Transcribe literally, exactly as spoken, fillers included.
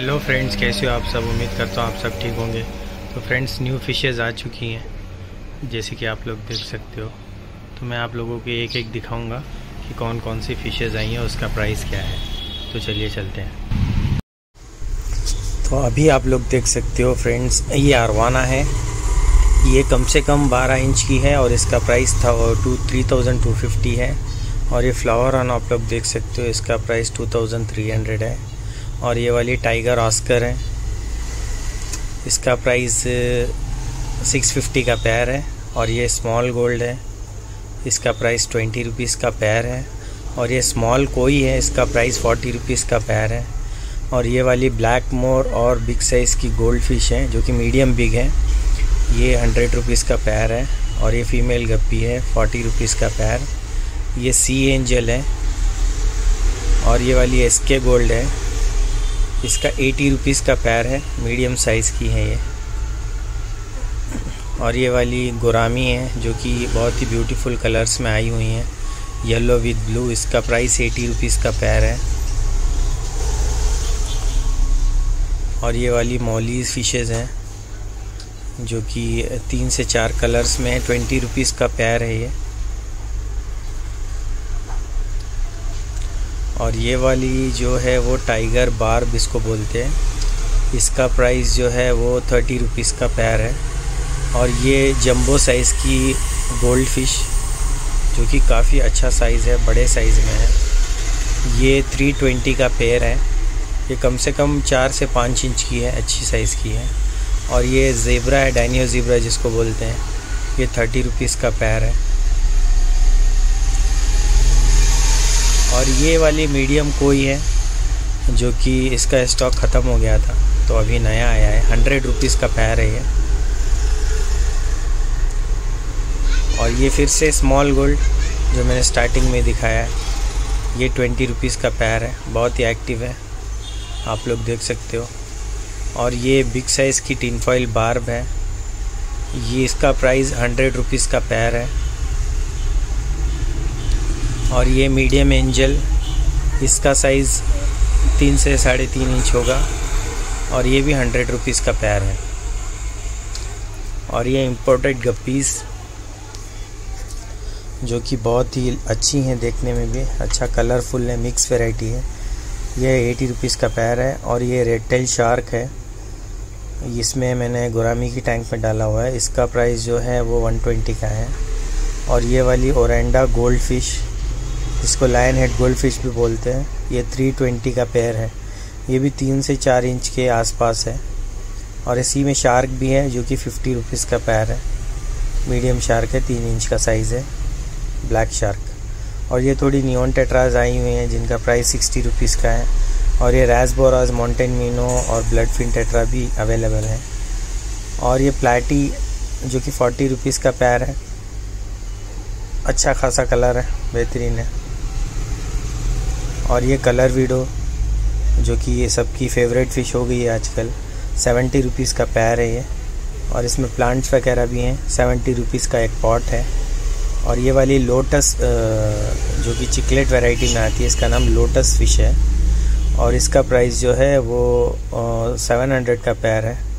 Hello friends, कैसे हो आप सब। उम्मीद करता हूँ आप सब ठीक होंगे। तो फ्रेंड्स, न्यू फिशेज़ आ चुकी हैं जैसे कि आप लोग देख सकते हो। तो मैं आप लोगों को एक एक दिखाऊंगा कि कौन कौन सी फ़िशेज़ आई हैं, उसका प्राइस क्या है। तो चलिए चलते हैं। तो अभी आप लोग देख सकते हो फ्रेंड्स, ये अरवाना है। ये कम से कम बारह इंच की है और इसका प्राइस था two three thousand two fifty है। और ये फ्लावर ऑन आप लोग देख सकते हो, इसका price two thousand three hundred है। और ये वाली टाइगर ऑस्कर है, इसका प्राइस सिक्स फिफ्टी का पैर है। और ये स्मॉल गोल्ड है, इसका प्राइस ट्वेंटी रुपीज़ का पैर है। और ये स्मॉल कोई है, इसका प्राइस फोर्टी रुपीज़ का पैर है। और ये वाली ब्लैक मोर और बिग साइज़ की गोल्ड फिश है जो कि मीडियम बिग है, ये हंड्रेड रुपीज़ का पैर है। और ये फीमेल गप्पी है, फोर्टी रुपीज़ का पैर। ये सी एंजल है। और ये वाली एस के गोल्ड है, इसका एटी रुपीज़ का पैर है, मीडियम साइज़ की है ये। और ये वाली गोरामी है जो कि बहुत ही ब्यूटीफुल कलर्स में आई हुई हैं, येलो विद ब्लू। इसका प्राइस एटी रुपीज़ का पैर है। और ये वाली मॉलीज फिशेज़ हैं जो कि तीन से चार कलर्स में है, ट्वेंटी रुपीज़ का पैर है ये। और ये वाली जो है वो टाइगर बार्ब इसको बोलते हैं, इसका प्राइस जो है वो थर्टी रुपीज़ का पैर है। और ये जंबो साइज़ की गोल्ड फिश जो कि काफ़ी अच्छा साइज़ है, बड़े साइज़ में है, ये थ्री ट्वेंटी का पैर है। ये कम से कम चार से पाँच इंच की है, अच्छी साइज़ की है। और ये ज़ेब्रा है, डायनियो ज़ेब्रा जिसको बोलते हैं, ये थर्टी रुपीज़ का पैर है। और ये वाली मीडियम कोई है जो कि इसका स्टॉक ख़त्म हो गया था, तो अभी नया आया है, हंड्रेड रुपीज़ का पैर है ये। और ये फिर से स्मॉल गोल्ड जो मैंने स्टार्टिंग में दिखाया है, ये ट्वेंटी रुपीज़ का पैर है, बहुत ही एक्टिव है, आप लोग देख सकते हो। और ये बिग साइज़ की टिन फॉइल बार्ब है, ये इसका प्राइस हंड्रेड रुपीज़ का पैर है। और ये मीडियम एंजल, इसका साइज़ तीन से साढ़े तीन इंच होगा और ये भी हंड्रेड रुपीज़ का पैर है। और ये इम्पोर्टेड गप्पीज़ जो कि बहुत ही अच्छी हैं, देखने में भी अच्छा कलरफुल है, मिक्स वैरायटी है, ये एटी रुपीज़ का पैर है। और ये रेड टेल शार्क है, इसमें मैंने गोरामी की टैंक में डाला हुआ है, इसका प्राइस जो है वो वन ट्वेंटी का है। और ये वाली ओरेंडा गोल्ड फिश, इसको लायन हेड गोल्ड फिश भी बोलते हैं, ये थ्री ट्वेंटी का पैर है, ये भी तीन से चार इंच के आसपास है। और इसी में शार्क भी है जो कि फिफ्टी रुपीज़ का पैर है, मीडियम शार्क है, तीन इंच का साइज़ है, ब्लैक शार्क। और ये थोड़ी नियॉन टेट्राज आई हुई हैं जिनका प्राइस सिक्सटी रुपीज़ का है। और ये रासबोराज, माउंटेन मीनो और ब्लड फिन टेट्रा भी अवेलेबल है। और ये प्लाटी जो कि फोर्टी रुपीज़ का पैर है, अच्छा खासा कलर है, बेहतरीन है। और ये कलर वीडो जो कि ये सबकी फेवरेट फ़िश हो गई है आजकल, सेवेंटी रुपीज़ का पैर है ये। और इसमें प्लांट्स वगैरह भी हैं, सेवेंटी रुपीज़ का एक पॉट है। और ये वाली लोटस जो कि चिकलेट वैरायटी में आती है, इसका नाम लोटस फ़िश है और इसका प्राइस जो है वो सेवन हंड्रेड का पैर है।